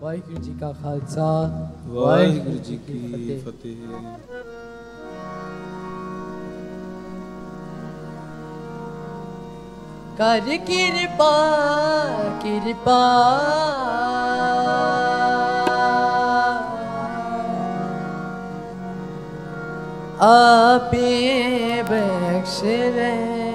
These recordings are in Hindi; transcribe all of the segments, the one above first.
वाहिगुरु जी का खालसा वाहिगुरु जी की फतेह। कर कृपा कृपा आपे बख्श ले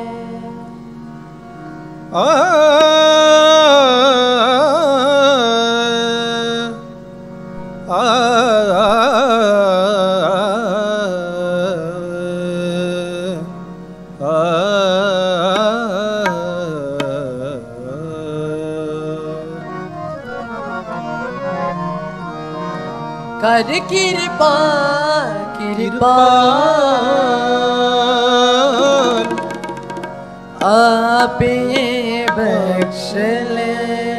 कर कृपा कृपा आपे बख्श ले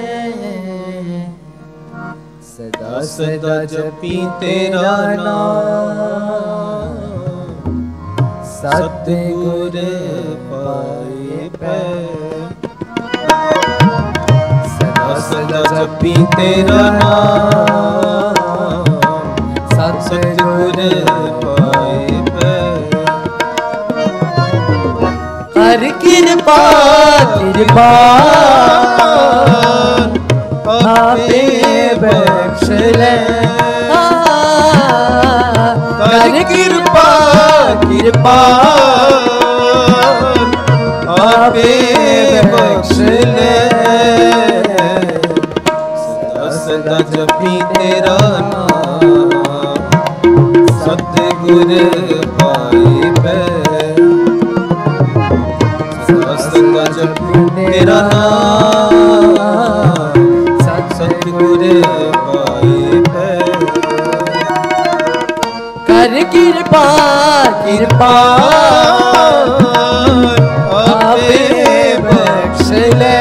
सदा सदा जपी तेरा नाम सतगुर पाए सदा सदा जपी तेरा नाम सतगुर पाए हर कृपा कृपा आपे बख्श ले हर कृपा कृपा आपे बख्श ले सदा सदा जपी तेरा सतगुर पाए सदा सदा जपी तेरा नाम सतगुर पाए कर कृपा कृपा आपे बख्श ले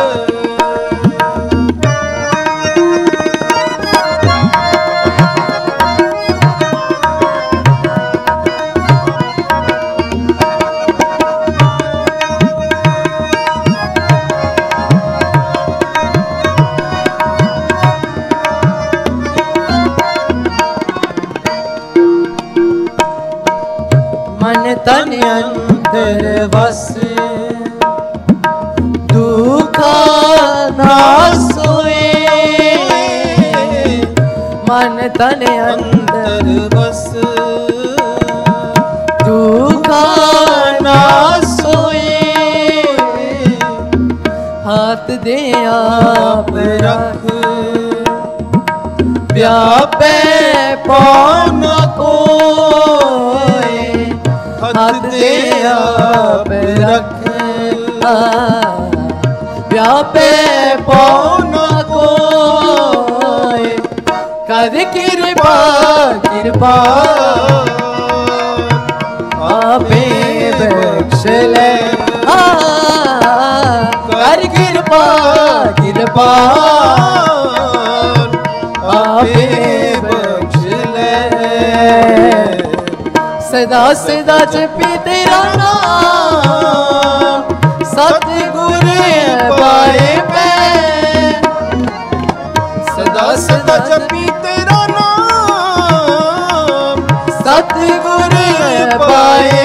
तन अंदर बस दुखा ना सोए मन तन अंदर बस दुखा ना सोए हाथ दे आप रख व्यापे पौन को हाथ दे आप रख व्यापे पौन को कर कृपा कृपा आपे बख्श ले कर कृपा कृपा आपे बख्श ले सदा सदा जपी तेरा नाम सतगुर पाए सदा सदा जपी तेरा नाम सतगुर पाए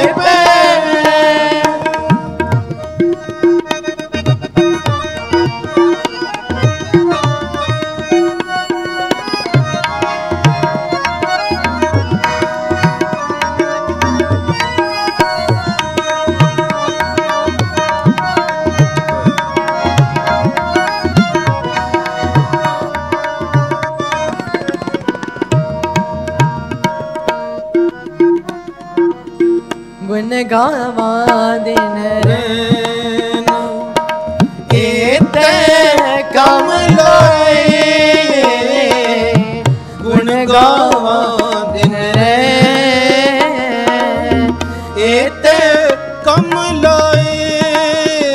गुण गावा दिन रैन एते कम लोए गुण गावा दिन रैन एते कम लोए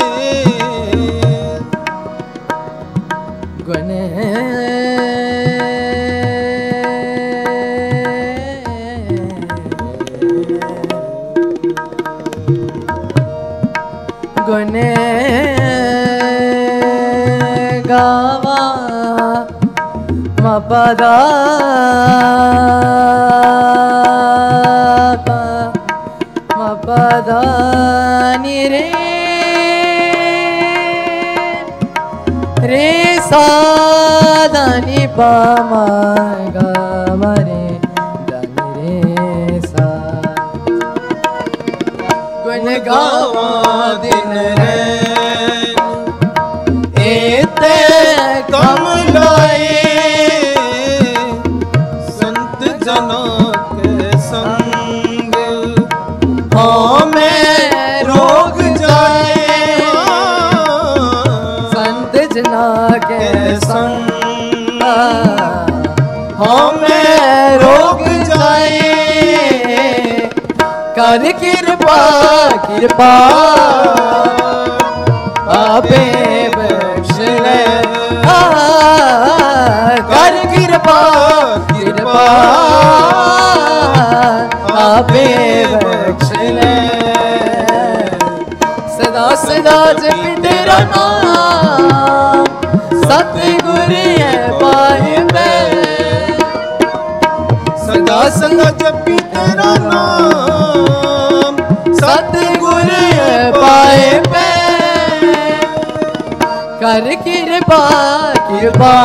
गुण गुण गावा ma pa da pa ma pa da ni re re sa da ni pa ma ga ma re da ni re sa gun gawa din रैन एते कम लाए संत जनों के संग हमें रोग जाए संत जना के संग हमें रोग जाए कर कृपा कृपा आपे बख्श ले कर कृपा कृपा आपे बख्श ले सदा सदा जप तेरा नाम सतगुर है पाए मैं सदा सदा जपी तेरा नाम सतगुर है पाए मैं कर कृपा कृपा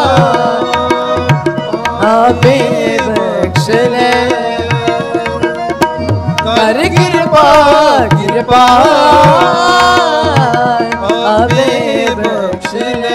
आपे बख्श ले कर कृपा कृपा आपे बख्श ले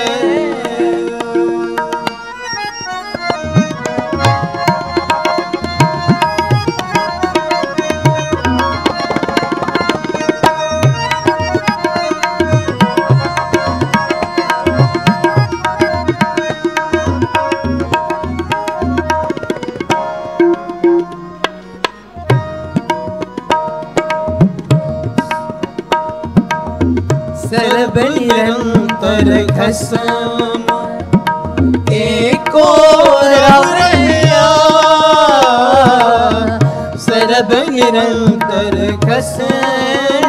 सर्व निरंतर घसम एको रवैया सर्व निरंतर घसम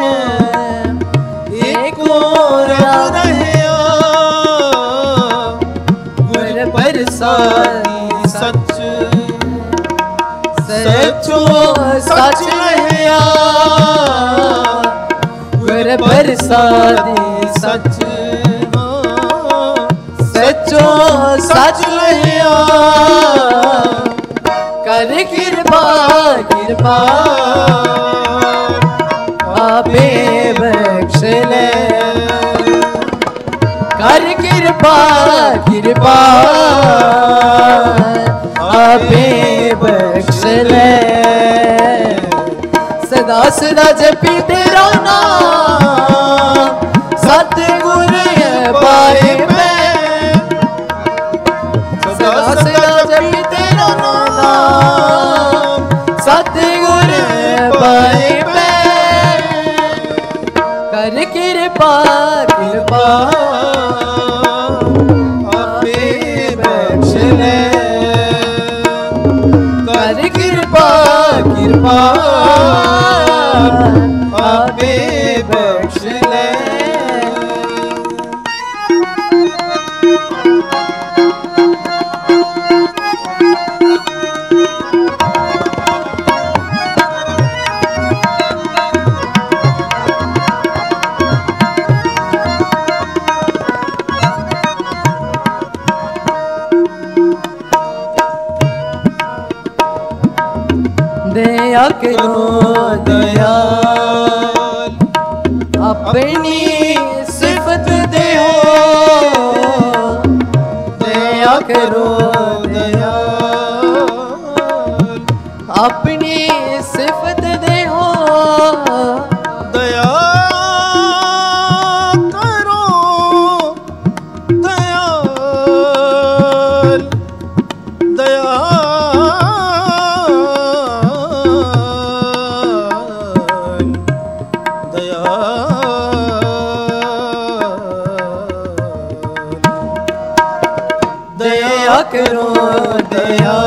एको रवैया गुर प्रसादी सच सचो सच रहिया गुर प्रसादी सच सचो सच रहिया कर कृपा कृपा आपे बख्श ले कर कृपा कृपा आपे बख्श ले सदा सदा जपी तेरा नाम सतगुर है पाए मैं सदा सदा जपी तेरा नाम सतगुर है पाए मैं कर कृपा कृपा आपे बख्श ले कर कृपा कृपा आपे बख्श ले दया करो दयाल अपनी सिफत दे हो दया करो दयाल अपनी सिफत दे हो दया करो दयाल दया दया करो दया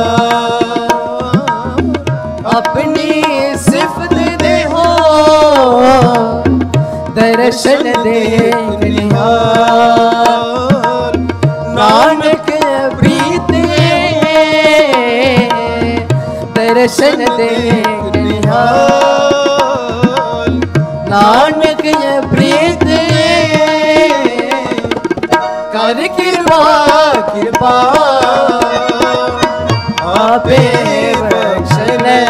अपनी सिफत दे हो दर्शन देखनिहार नानक प्रीत दर्शन देख निहाल नानक ये प्रीत कर कृपा कृपा आपे बख्श ले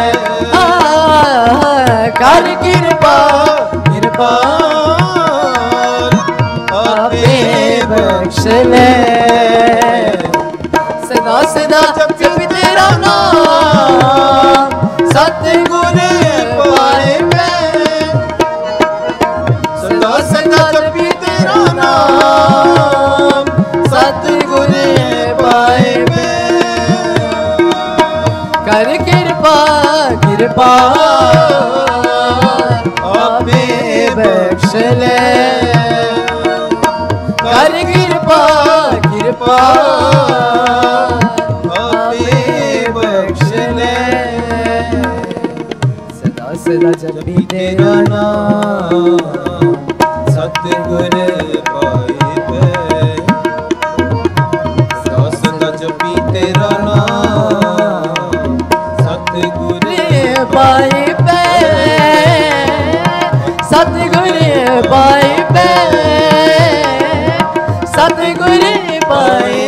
कर कृपा कृपा आपे बख्श ले सदा सदा जप तेरा नाम सतगुर पाए सदा सदा जप तेरा नाम सतगुर पाए कर कृपा कृपा आपे बख्श ले कर कृपा कृपा आपे बख्श ले सदा सदा जपी तेरा नाम सतगुर पाए सदा सदा जपी तेरा नाम सतगुर पाए सतगुर पाए सतगुर पाए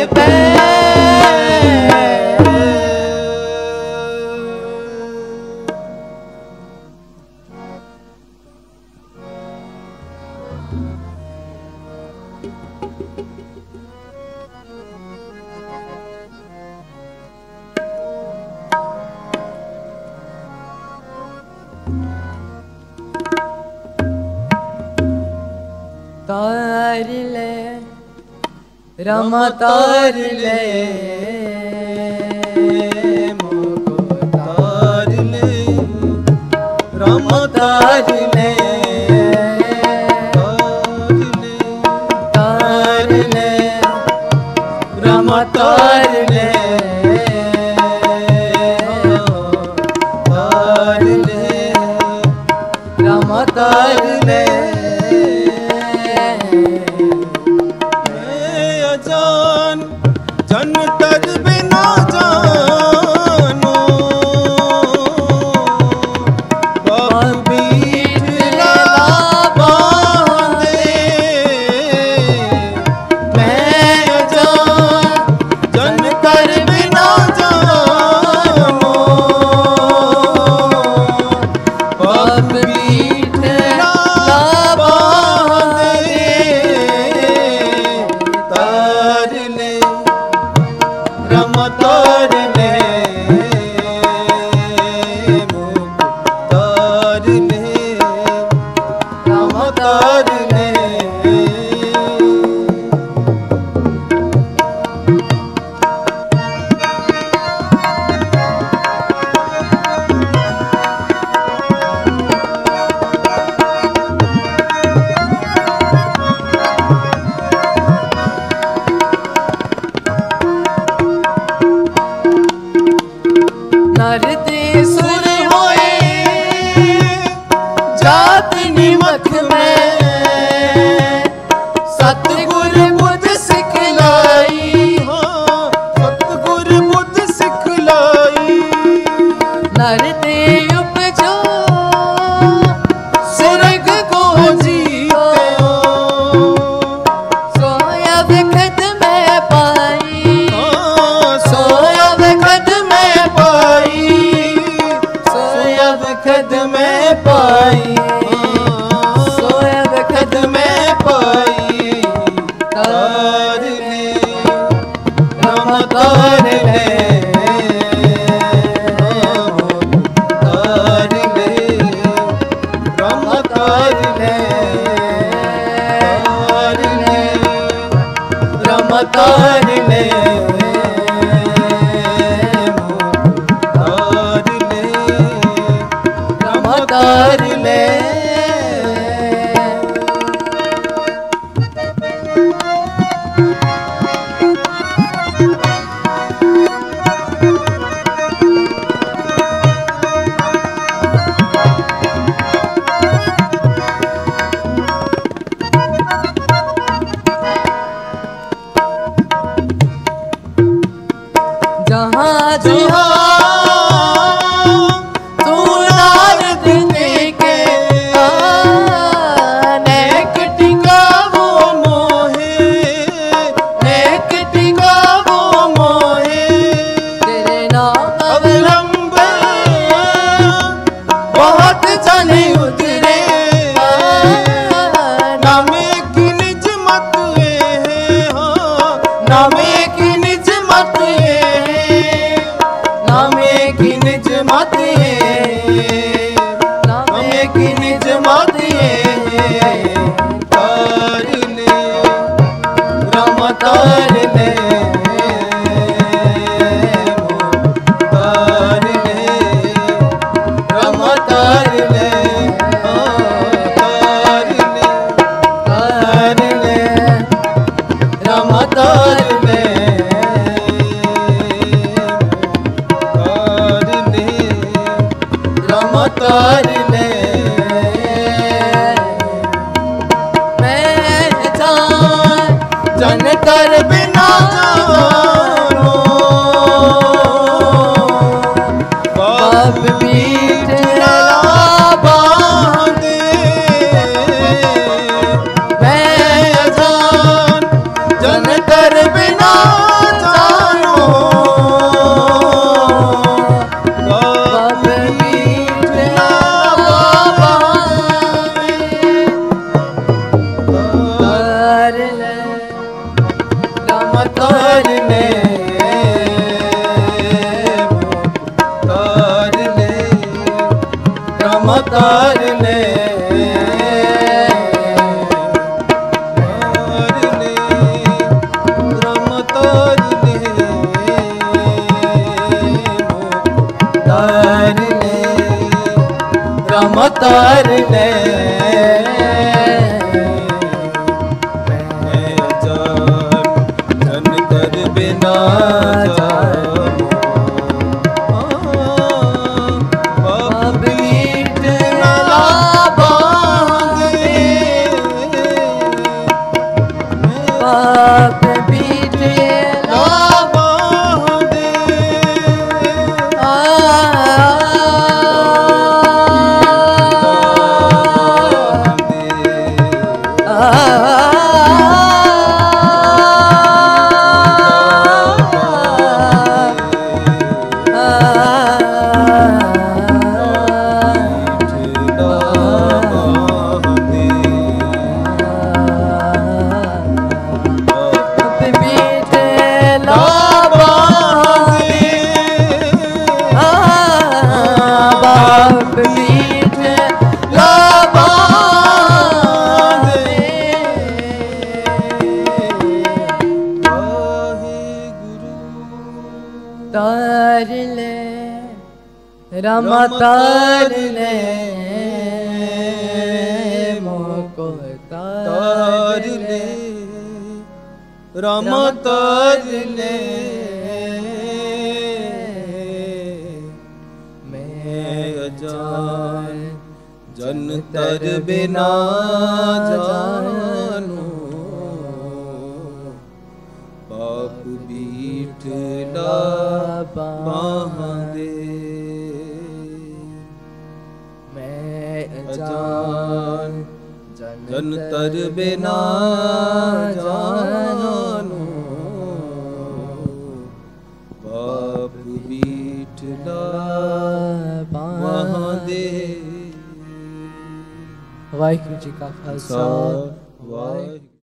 तार ले रमा तार ले मोको तार ले रमा तार ले तार ले रमा तार ले तार ले रमा तार ले जन तज बिना जानो बीच बांधे मैं जन कर बिना जानो बीच बांधे तार ले तार ले तार ले तार ले नरते सुर होए जात निमख में सतगुर बुद्ध सिखलाई सतगुर बुद्ध सिखलाई नरते उपजो स्वर्ग को जियो सोया वक्त में पाई सोया वक्त में पाई सोया वक्त में पाई सोया वक्त में पाई तार ले रमा तार ले तार ले रमा तार ले तार ले रमा तार ले तार ले जहाँ जहाँ नामे की निज मत नामे की निज मत नामे की निज मत तार ले राम तार ले तार ले राम तार ले तार ले राम तार ले राम तार ले मैं जन कर बिना जानो बाप बीट बांधे मैं जन कर बिना जानो बाप बीट तार ले राम तार ले तार ले राम तार ले राम तार ले तार ले राम तार ले जन कर बिना बाप बीट बांधे बाप बीट बांधे तार ले राम तार ले मोको तार ले राम तार ले मैं अजान जन तर बिना जानो बाप बीठला बांधे मैं अजान जन तर बिना जानो बाप बीठला बांधे। वाहिगुरु जी का खालसा वाहिगुरु।